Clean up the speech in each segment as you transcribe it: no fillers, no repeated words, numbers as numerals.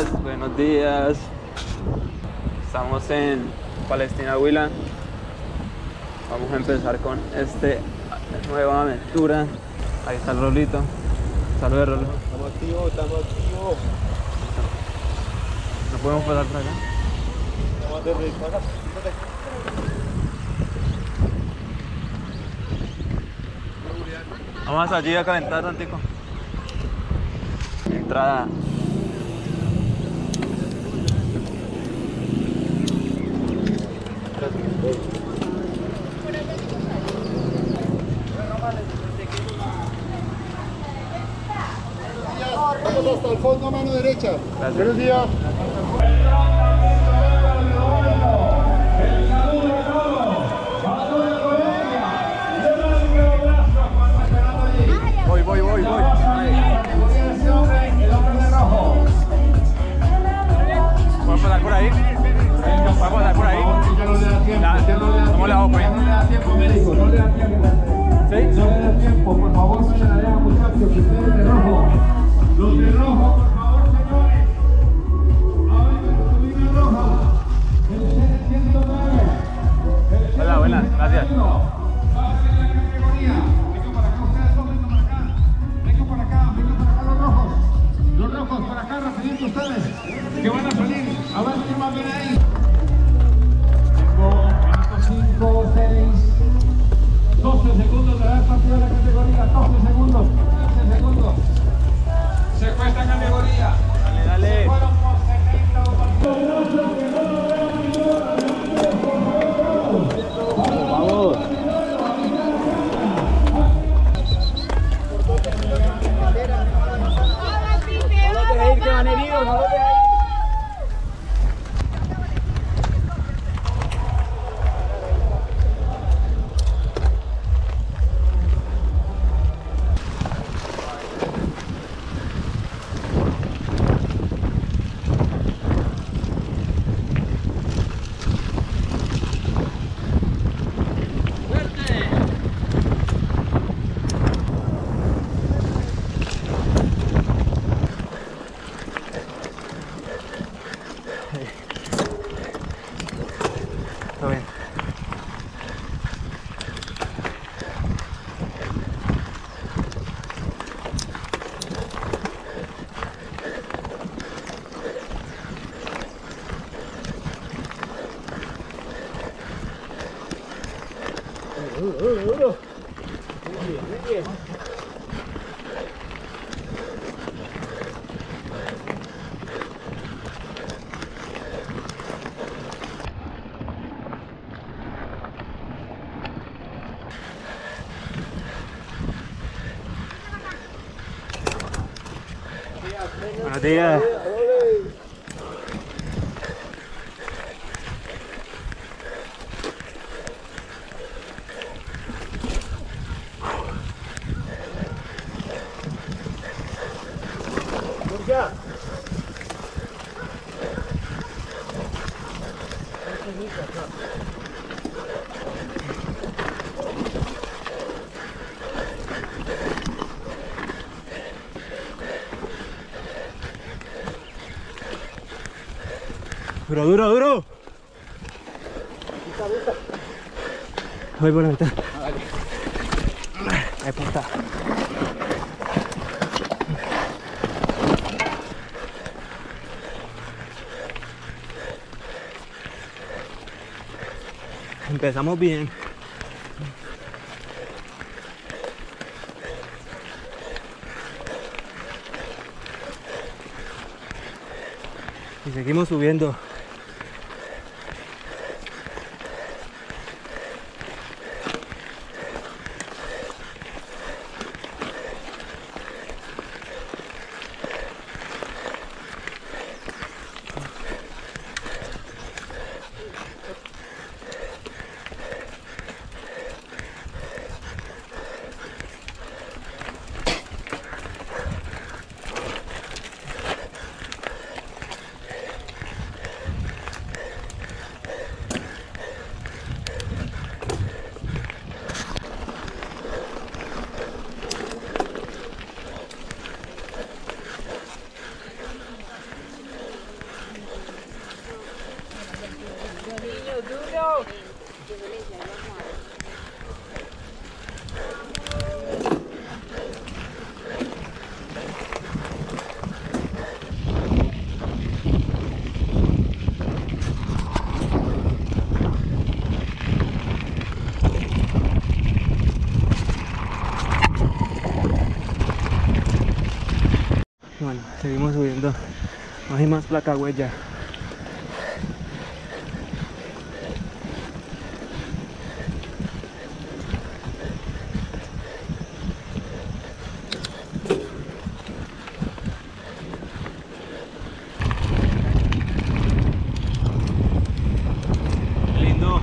buenos días. Estamos en Palestina Huila. Vamos a empezar con esta nueva aventura. Ahí está el Rolito. Saludos, Rolo. Estamos activos, estamos activos. ¿No podemos pasar por acá? Vamos desde acá. Vamos allí a calentar tantico. Entrada. Vamos hasta el fondo, mano derecha. Gracias. Buenos días. Voy. ¿Podemos pasar por ahí? ¿Podemos pasar por ahí? ¿Cómo le hago, pues? No le da tiempo, médico, no le da tiempo. ¿Sí? No le da tiempo, por favor, no se la dejan, muchachos, que ustedes de rojo. Los de rojo, por favor, señores. Ahora subir en rojo. El 109. Hola, buenas, gracias. Los rojos para acá, rapidito ustedes, que van a salir. A ver quién más viene ahí. 5, 6, 12 segundos de haber partido la categoría. 12 segundos, 15 segundos. Se fue esta categoría. Dale. Se fueron por 70 Vamos. que van heridos, no los dejes ir. Todo bien. Buenos días. Duro. Voy por la ventana. Ahí puta. Empezamos bien. Y seguimos subiendo. Seguimos subiendo. No hay más placa huella. Lindo.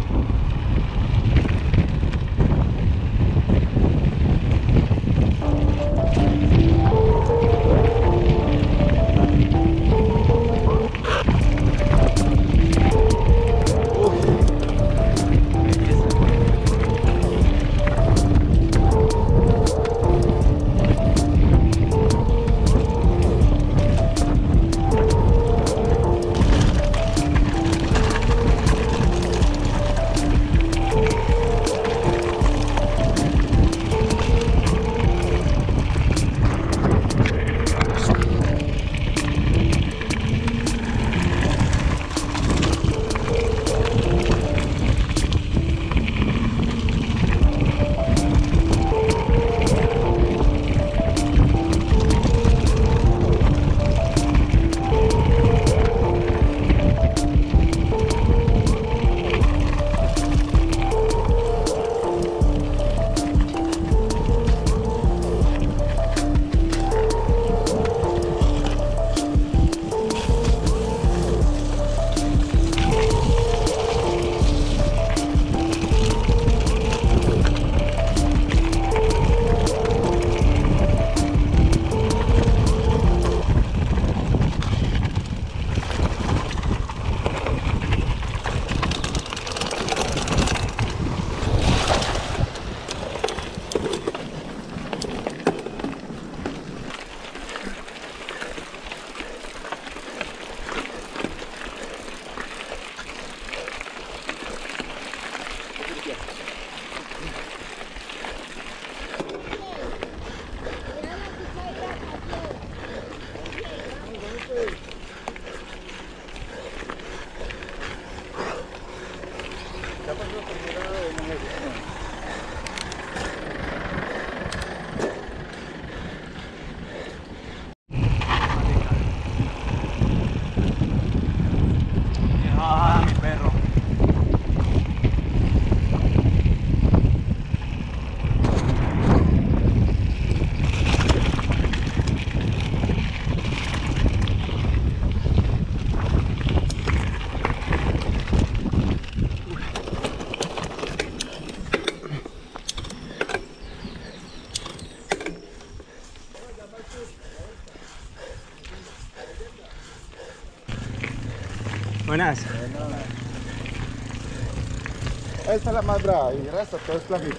Ah, mi perro. Buenas. Esta es la más brava y el resto todo es planito.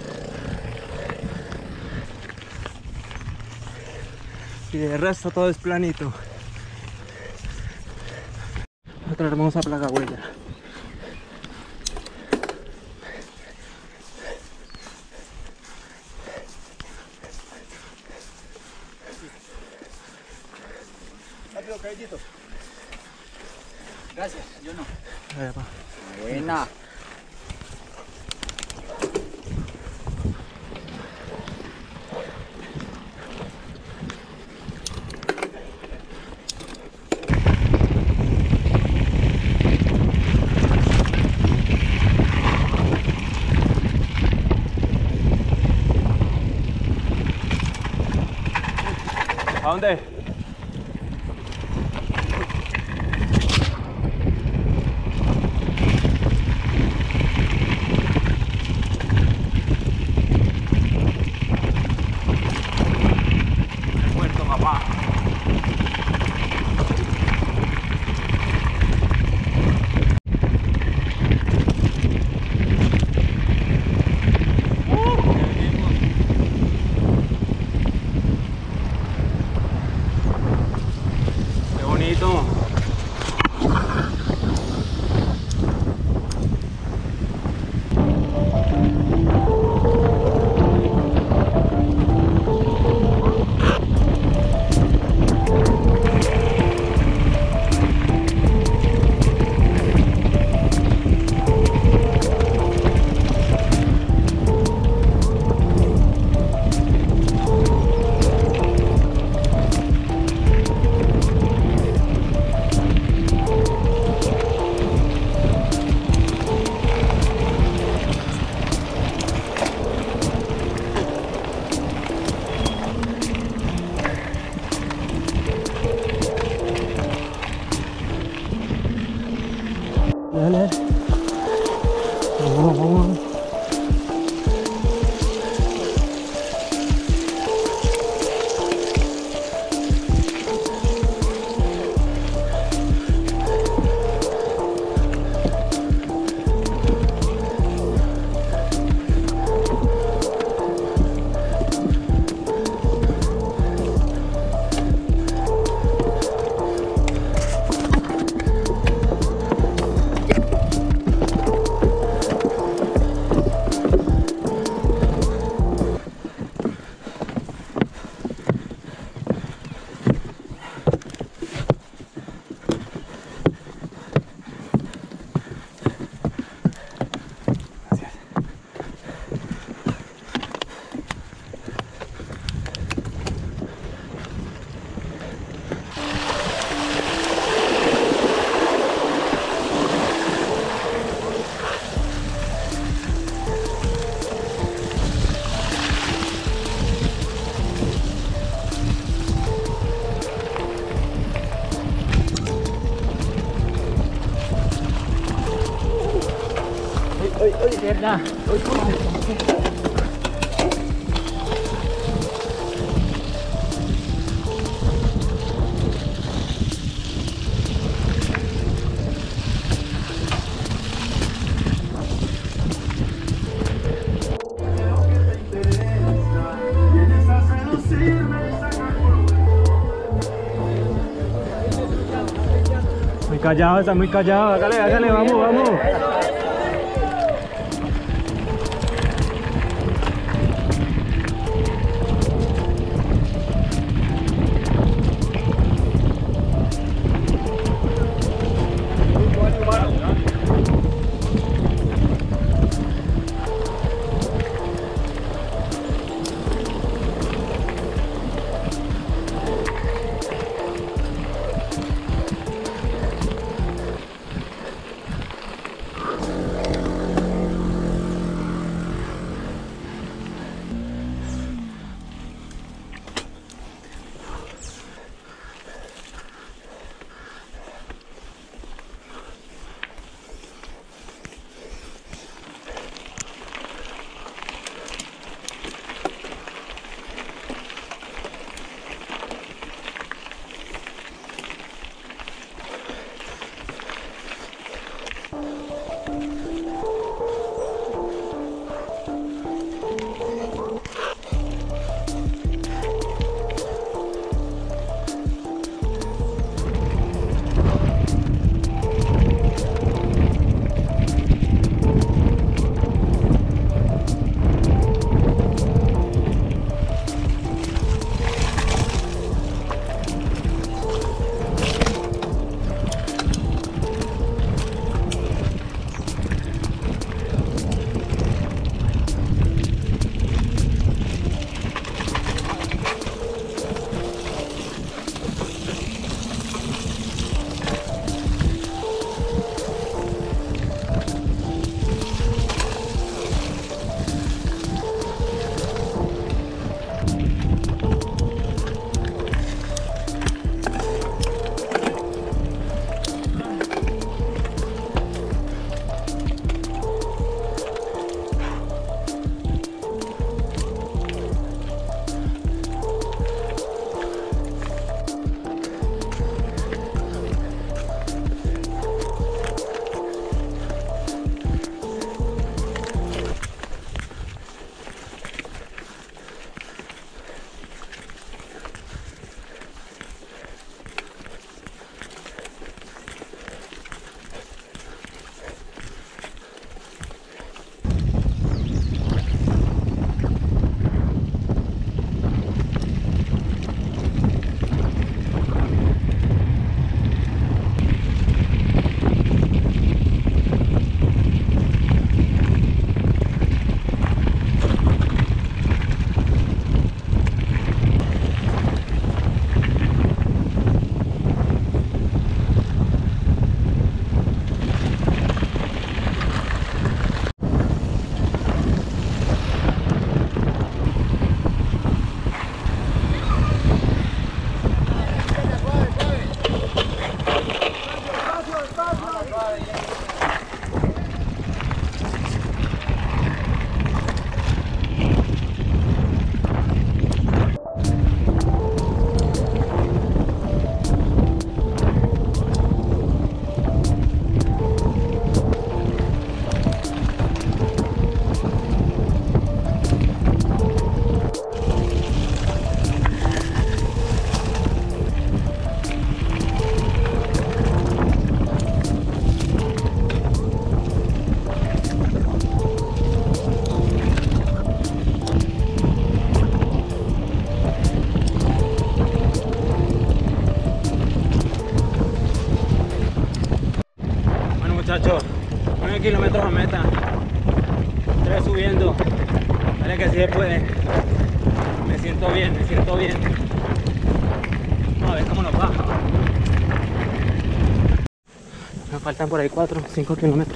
Y el resto todo es planito. Otra hermosa placa huella. Rápido, caballito. Gracias, yo no. Allá va. Buena. ¿A dónde? El puerto, papá. Mierda. Muy callado, está muy callado. Hágale, hágale, vamos, vamos. Muchachos, 9 kilómetros a meta, 3 subiendo, vale que sí se puede, me siento bien, vamos a ver cómo nos va. Me faltan por ahí 4, 5 kilómetros.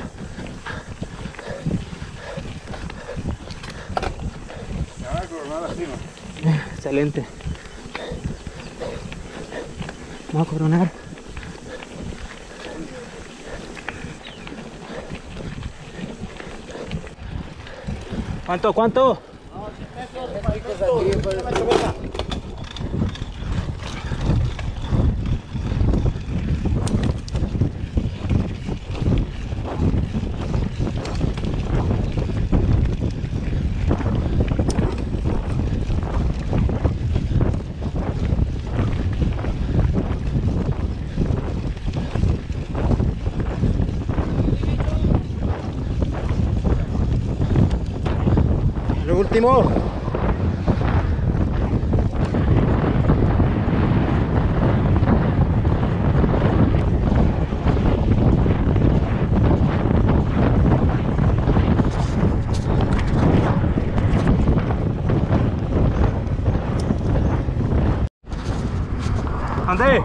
Excelente. Vamos a coronar. ¿Cuánto? ¿Cuánto? Lo último. ¿Dónde?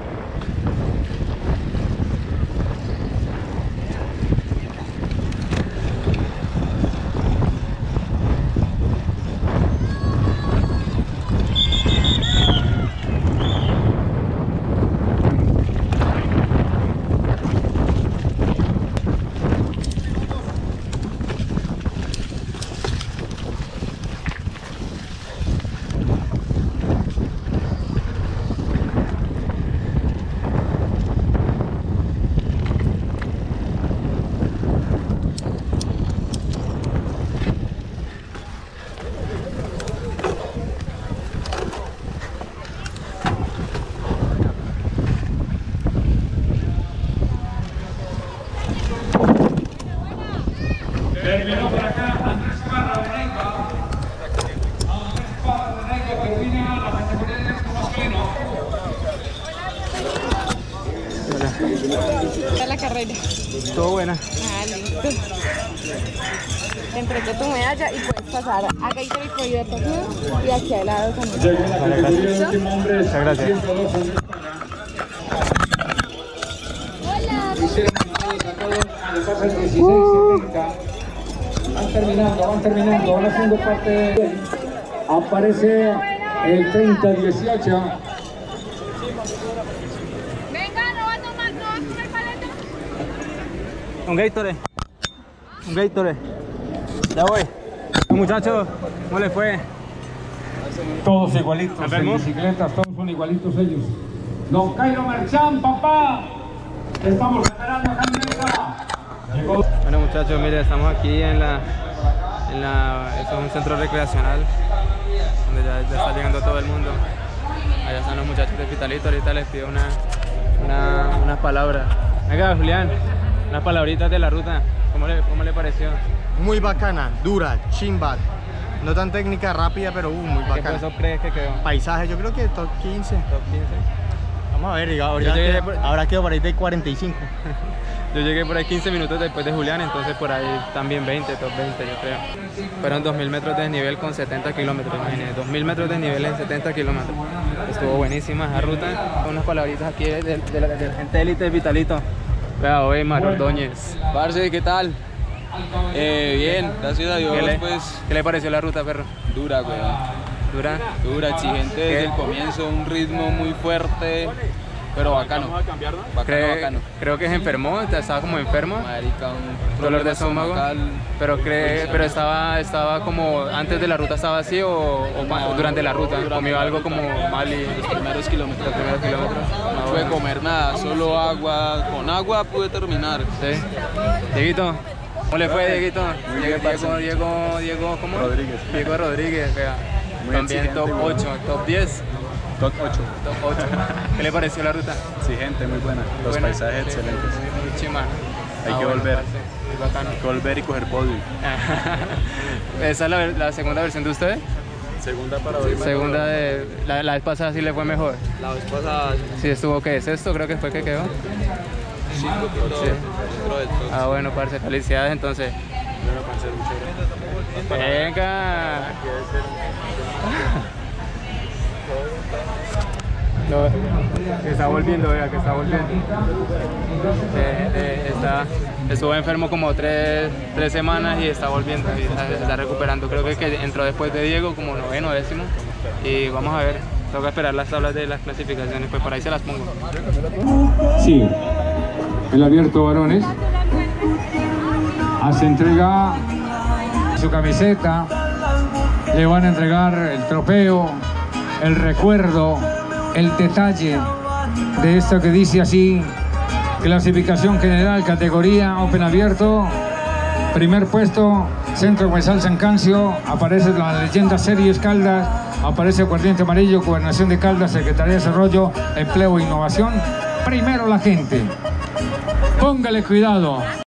Terminó por acá Andrés Parra de Neiva. Andrés Parra de Neiva termina la categoría de equipo masculino. Para la carrera. Estuvo buena. Ah, listo. Te entrego tu medalla y puedes pasar acá y te voy a ayudar todo y aquí al lado también. Llega la categoría de último hombre. Muchas gracias. 102 Andrés Parra. Quisiera mandarles a todos cuando pasan 16:70. Van terminando, van haciendo parte de... Aparece el 30-18. Venga, no va a tomar, no va a comer paleta. Un Gatorade. Un Gatorade. Ya voy. Muchachos, ¿cómo les fue? Todos igualitos, en ¿Enfermos? bicicletas, todos son igualitos ellos. Don Cairo Merchán, papá. Estamos esperando acá en mesa. Llegó. Bueno muchachos, miren, estamos aquí esto es un centro recreacional donde ya está llegando todo el mundo. Allá están los muchachos de Vitalito, ahorita les pido unas palabras. Venga Julián, unas palabritas de la ruta, ¿cómo le pareció? Muy bacana, dura, chimba. No tan técnica, rápida, pero muy ¿Qué bacana. peso crees que quedó? Paisaje, yo creo que top 15. Top 15. Vamos a ver, Yo llegué por- ahora quedo por ahí de 45. Yo llegué por ahí 15 minutos después de Julián, entonces por ahí también 20, top 20 yo creo. Fueron 2000 metros de desnivel con 70 kilómetros, imagínense, 2000 metros de desnivel en 70 kilómetros. Estuvo buenísima esa ruta. Unas palabritas aquí de la gente élite de Vitalito. Vea, hoy Mario Ordóñez. Parce, ¿qué tal? Bien, gracias a Dios, ¿Qué le pareció la ruta, perro? dura, güey. ¿Dura? Dura, exigente desde el comienzo, un ritmo muy fuerte, pero bacano. Bacano. Creo que se enfermó, estaba como enfermo. Marica, un Dolor de problema estómago. estomacal. Pero estaba como antes de la ruta estaba así o durante la ruta comió algo como mal y Los primeros kilómetros. los primeros kilómetros. No pude comer nada, solo agua. Con agua pude terminar. Sí. Dieguito, ¿cómo le fue, Dieguito? Diego, ¿cómo? Rodríguez. Diego Rodríguez, vea. Muy También exigente, top güey. 8, top 10, Top 8. top 8. ¿Qué le pareció la ruta? Exigente, muy buena. Los Buena. paisajes Sí, excelentes. muy chimano. Hay que volver. parce, muy bacano. Hay que volver y coger podio. ¿Esa es la segunda versión de ustedes? Segunda para hoy. Segunda de... La vez pasada sí le fue mejor. La vez pasada, Sí, estuvo, ¿qué? ¿Sexto creo que fue que quedó? 5 Sí. dentro del top. Ah, bueno, parce, felicidades entonces. Venga. No, que está volviendo, vea, que está volviendo. Estuvo enfermo como tres semanas y está volviendo, y está recuperando. Creo que entró después de Diego como noveno, décimo. Y vamos a ver, toca esperar las tablas de las clasificaciones, pues por ahí se las pongo. Sí, el abierto varones. Hace entrega su camiseta, le van a entregar el trofeo, el recuerdo, el detalle de esto que dice así: clasificación general, categoría Open abierto, primer puesto, Centro Comercial San Cancio, aparece la leyenda Series Caldas, aparece Aguardiente Amarillo, Gobernación de Caldas, Secretaría de Desarrollo, Empleo e Innovación. Primero la gente, póngale cuidado.